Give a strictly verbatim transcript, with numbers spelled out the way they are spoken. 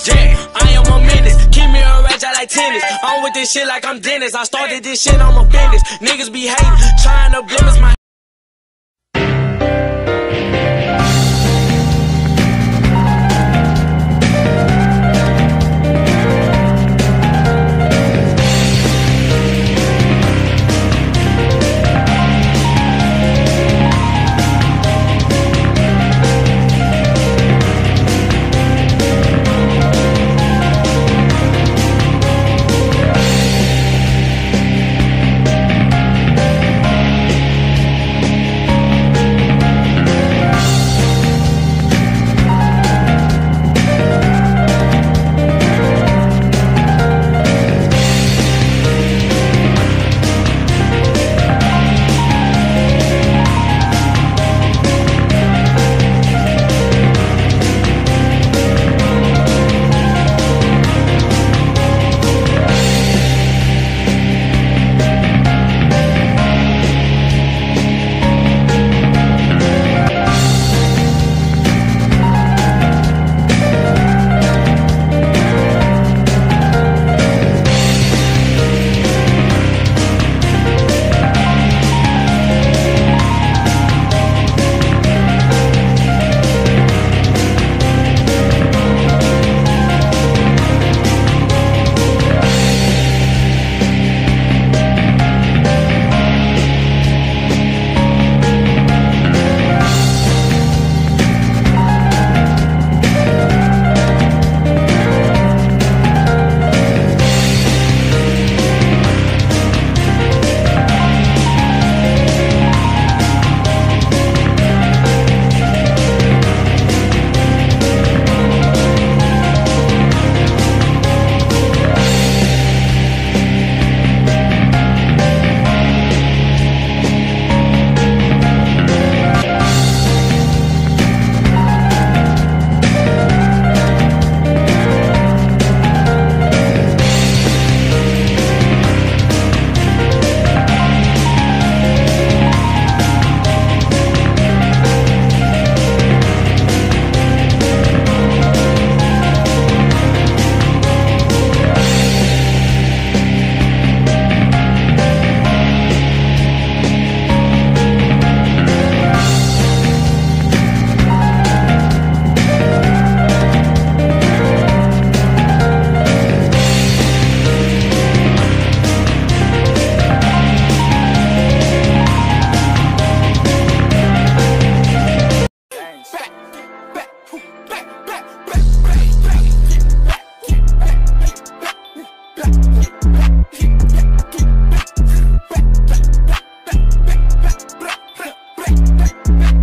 Yeah, I am a menace. Keep me a ratchet like tennis. I'm with this shit like I'm Dennis. I started this shit, I'm a business. Niggas be hating, trying to blemish my Back.